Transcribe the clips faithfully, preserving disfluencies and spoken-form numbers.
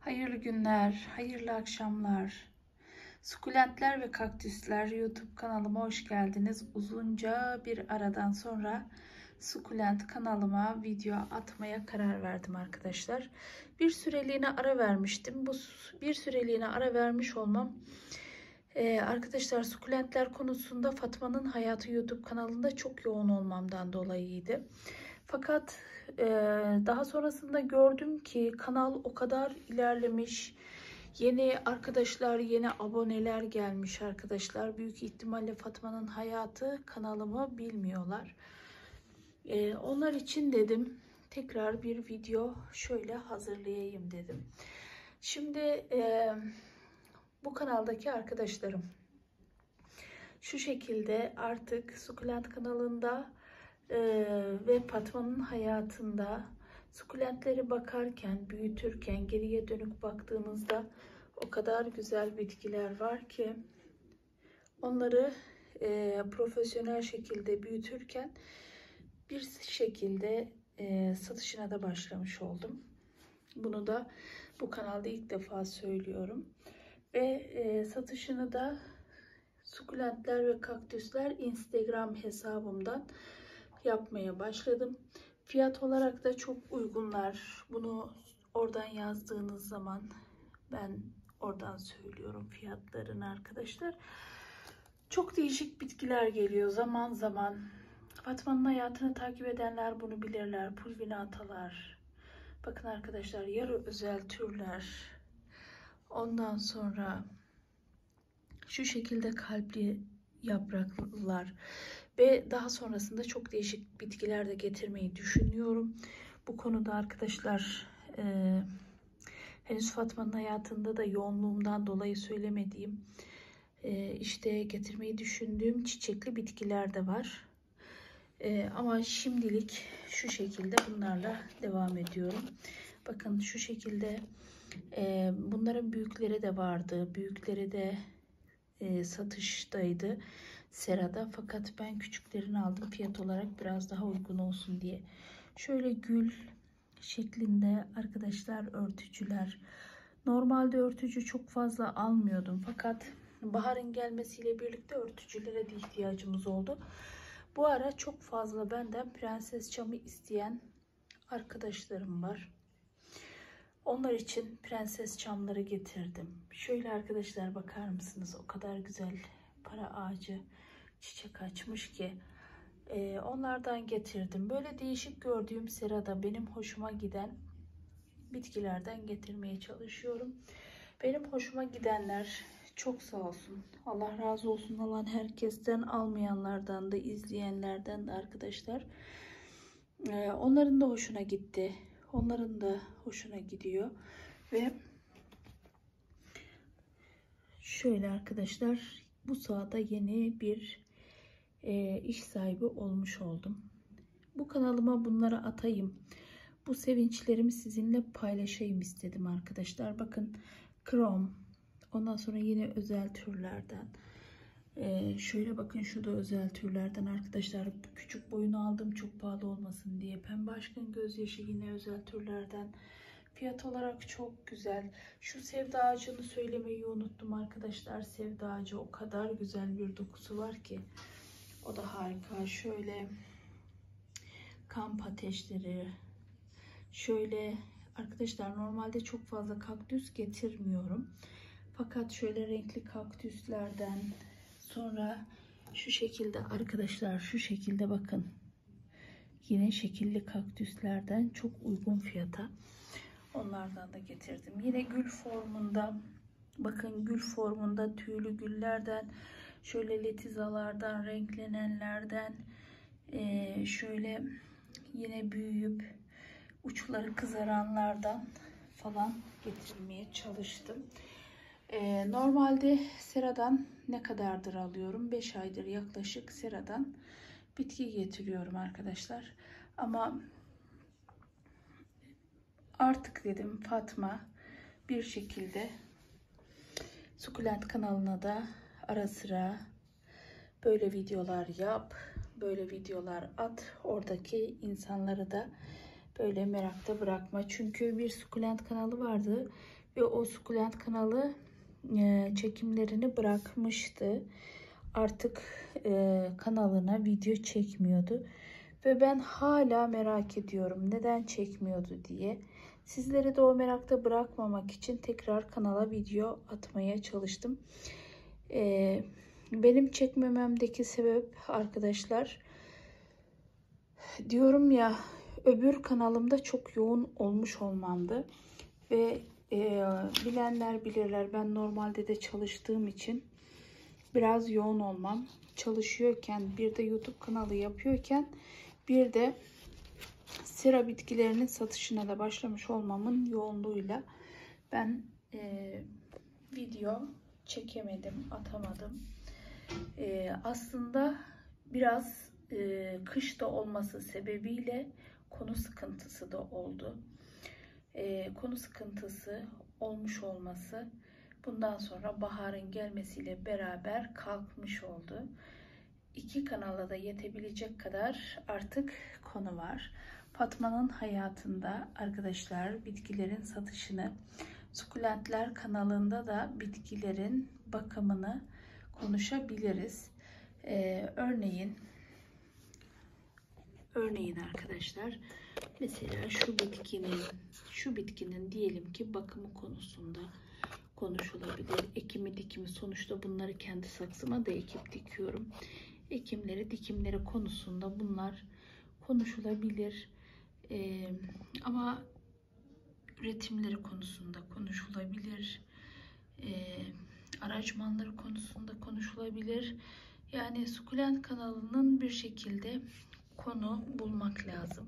Hayırlı günler, hayırlı akşamlar. Sukulentler ve kaktüsler YouTube kanalıma hoş geldiniz. Uzunca bir aradan sonra sukulent kanalıma video atmaya karar verdim arkadaşlar. Bir süreliğine ara vermiştim. Bu bir süreliğine ara vermiş olmam Ee, arkadaşlar sukulentler konusunda Fatma'nın Hayatı YouTube kanalında çok yoğun olmamdan dolayıydı. Fakat e, daha sonrasında gördüm ki kanal o kadar ilerlemiş. Yeni arkadaşlar, yeni aboneler gelmiş arkadaşlar. Büyük ihtimalle Fatma'nın Hayatı kanalımı bilmiyorlar. E, onlar için dedim tekrar bir video şöyle hazırlayayım dedim. Şimdi e, bu kanaldaki arkadaşlarım şu şekilde artık sukulent kanalında e, ve Fatma'nın hayatında sukulentleri bakarken, büyütürken geriye dönük baktığınızda o kadar güzel bitkiler var ki onları e, profesyonel şekilde büyütürken bir şekilde e, satışına da başlamış oldum. Bunu da bu kanalda ilk defa söylüyorum. Ve e, satışını da sukulentler ve kaktüsler Instagram hesabımdan yapmaya başladım. Fiyat olarak da çok uygunlar. Bunu oradan yazdığınız zaman ben oradan söylüyorum fiyatlarını arkadaşlar. Çok değişik bitkiler geliyor zaman zaman. Fatma'nın hayatını takip edenler bunu bilirler. Pulvinatalar. Bakın arkadaşlar, yarı özel türler. Ondan sonra şu şekilde kalpli yapraklılar ve daha sonrasında çok değişik bitkiler de getirmeyi düşünüyorum. Bu konuda arkadaşlar e, henüz Fatma'nın hayatında da yoğunluğumdan dolayı söylemediğim e, işte getirmeyi düşündüğüm çiçekli bitkiler de var. E, ama şimdilik şu şekilde bunlarla devam ediyorum. Bakın şu şekilde e, bunların büyükleri de vardı. Büyükleri de E, satıştaydı serada, fakat ben küçüklerini aldım fiyat olarak biraz daha uygun olsun diye. Şöyle gül şeklinde arkadaşlar örtücüler. Normalde örtücü çok fazla almıyordum, fakat baharın gelmesiyle birlikte örtücülere de ihtiyacımız oldu. Bu ara çok fazla benden prenses çamı isteyen arkadaşlarım var. Onlar için prenses çamları getirdim. Şöyle arkadaşlar, bakar mısınız? O kadar güzel para ağacı çiçek açmış ki. Ee, onlardan getirdim. Böyle değişik gördüğüm serada benim hoşuma giden bitkilerden getirmeye çalışıyorum. Benim hoşuma gidenler çok sağ olsun. Allah razı olsun alan herkesten, almayanlardan da, izleyenlerden de arkadaşlar. Ee, onların da hoşuna gitti. Onların da hoşuna gidiyor. Ve şöyle arkadaşlar, bu sahada yeni bir e, iş sahibi olmuş oldum. Bu kanalıma bunları atayım. Bu sevinçlerimi sizinle paylaşayım istedim arkadaşlar. Bakın krom. Ondan sonra yine özel türlerden. Ee, şöyle bakın, şu da özel türlerden arkadaşlar. Küçük boyunu aldım çok pahalı olmasın diye. Pembe aşkın gözyaşı yine özel türlerden. Fiyat olarak çok güzel. Şu sevda ağacını söylemeyi unuttum arkadaşlar. Sevda ağacı o kadar güzel bir dokusu var ki. O da harika. Şöyle kamp ateşleri. Şöyle arkadaşlar, normalde çok fazla kaktüs getirmiyorum. Fakat şöyle renkli kaktüslerden, sonra şu şekilde arkadaşlar, şu şekilde bakın. Yine şekilli kaktüslerden çok uygun fiyata. Onlardan da getirdim. Yine gül formunda, bakın gül formunda tüylü güllerden, şöyle letizalardan, renklenenlerden, ee, şöyle yine büyüyüp uçları kızaranlardan falan getirmeye çalıştım. Ee, normalde seradan ne kadardır alıyorum? beş aydır yaklaşık seradan bitki getiriyorum arkadaşlar. Ama artık dedim Fatma bir şekilde sukulent kanalına da ara sıra böyle videolar yap, böyle videolar at. Oradaki insanları da böyle merakta bırakma. Çünkü bir sukulent kanalı vardı. ve o sukulent kanalı e, çekimlerini bırakmıştı. Artık e, kanalına video çekmiyordu. Ve ben hala merak ediyorum neden çekmiyordu diye. Sizleri de o merakta bırakmamak için tekrar kanala video atmaya çalıştım. Ee, benim çekmememdeki sebep arkadaşlar, diyorum ya, öbür kanalımda çok yoğun olmuş olmamdı. Ve e, bilenler bilirler, ben normalde de çalıştığım için biraz yoğun olmam. Çalışıyorken, bir de YouTube kanalı yapıyorken, bir de sera bitkilerinin satışına da başlamış olmamın yoğunluğuyla ben e, video çekemedim, atamadım. E, aslında biraz e, kışta olması sebebiyle konu sıkıntısı da oldu. E, konu sıkıntısı olmuş olması bundan sonra baharın gelmesiyle beraber kalkmış oldu. İki kanala da yetebilecek kadar artık konu var. Fatma'nın hayatında arkadaşlar bitkilerin satışını, sukulentler kanalında da bitkilerin bakımını konuşabiliriz. Ee, örneğin örneğin arkadaşlar, mesela şu bitkinin şu bitkinin diyelim ki bakımı konusunda konuşulabilir. Ekimi dikimi, sonuçta bunları kendi saksıma da ekip dikiyorum. Ekimleri dikimleri konusunda bunlar konuşulabilir. Ee, ama üretimleri konusunda konuşulabilir. Ee, aracmanları konusunda konuşulabilir. Yani sukulent kanalının bir şekilde konu bulmak lazım.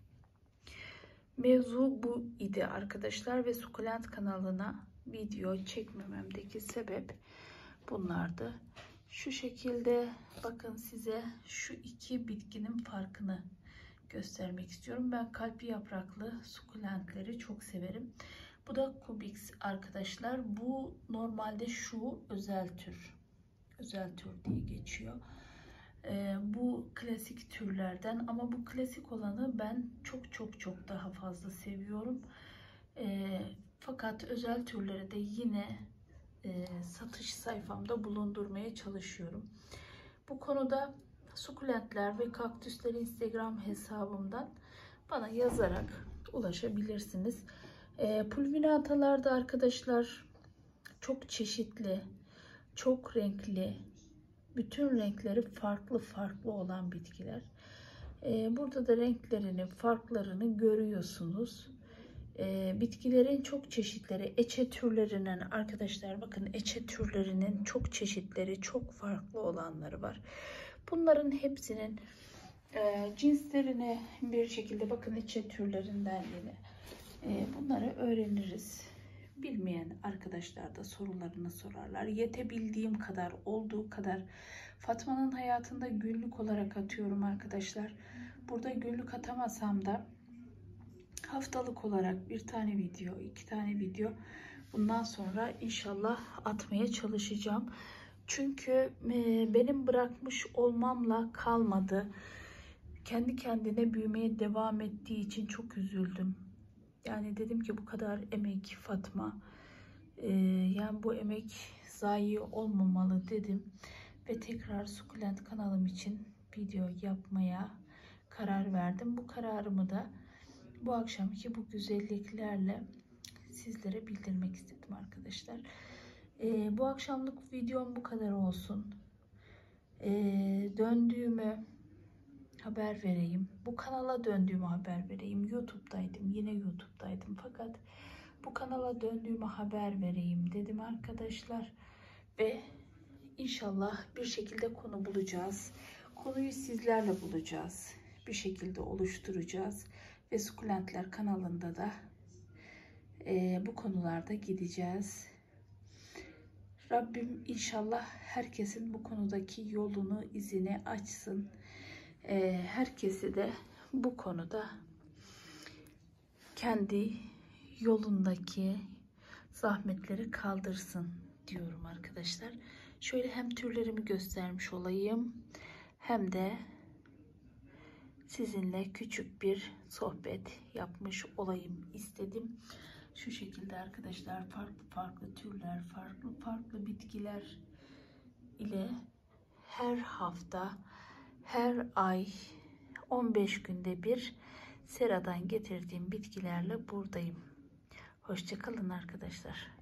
Mevzu bu idi arkadaşlar ve sukulent kanalına video çekmememdeki sebep bunlardı. Şu şekilde bakın, size şu iki bitkinin farkını göstermek istiyorum. Ben kalp yapraklı sukulentleri çok severim. Bu da Kubix arkadaşlar. Bu normalde şu özel tür. Özel tür diye geçiyor. Ee, bu klasik türlerden, ama bu klasik olanı ben çok çok çok daha fazla seviyorum. Ee, fakat özel türleri de yine e, satış sayfamda bulundurmaya çalışıyorum. Bu konuda sukulentler ve kaktüsleri Instagram hesabımdan bana yazarak ulaşabilirsiniz. E, pulvinatalarda arkadaşlar çok çeşitli, çok renkli, bütün renkleri farklı farklı olan bitkiler. E, burada da renklerini, farklarını görüyorsunuz. E, bitkilerin çok çeşitleri, eçe türlerinin arkadaşlar, bakın eçe türlerinin çok çeşitleri, çok farklı olanları var. Bunların hepsinin e, cinslerini bir şekilde, bakın eçe türlerinden yine e, bunları öğreniriz. Bilmeyen arkadaşlar da sorularını sorarlar. Yetebildiğim kadar, olduğu kadar Fatma'nın hayatında günlük olarak atıyorum arkadaşlar. Burada günlük atamasam da haftalık olarak bir tane video, iki tane video bundan sonra inşallah atmaya çalışacağım. Çünkü benim bırakmış olmamla kalmadı. Kendi kendine büyümeye devam ettiği için çok üzüldüm. Yani dedim ki bu kadar emek Fatma, e, yani bu emek zayi olmamalı dedim. Ve tekrar sukulent kanalım için video yapmaya karar verdim. Bu kararımı da bu akşamki bu güzelliklerle sizlere bildirmek istedim arkadaşlar. Ee, bu akşamlık videom bu kadar olsun. Ee, döndüğümü haber vereyim. Bu kanala döndüğümü haber vereyim. YouTube'daydım. Yine YouTube'daydım. Fakat bu kanala döndüğümü haber vereyim dedim arkadaşlar. Ve inşallah bir şekilde konu bulacağız. Konuyu sizlerle bulacağız. Bir şekilde oluşturacağız. Ve sukulentler kanalında da e, bu konularda gideceğiz. Rabbim inşallah herkesin bu konudaki yolunu, izini açsın. E, herkesi de bu konuda kendi yolundaki zahmetleri kaldırsın diyorum arkadaşlar. Şöyle hem türlerimi göstermiş olayım, hem de sizinle küçük bir sohbet yapmış olayım istedim. Şu şekilde arkadaşlar, farklı farklı türler, farklı farklı bitkiler ile her hafta, her ay, on beş günde bir seradan getirdiğim bitkilerle buradayım. Hoşça kalın arkadaşlar.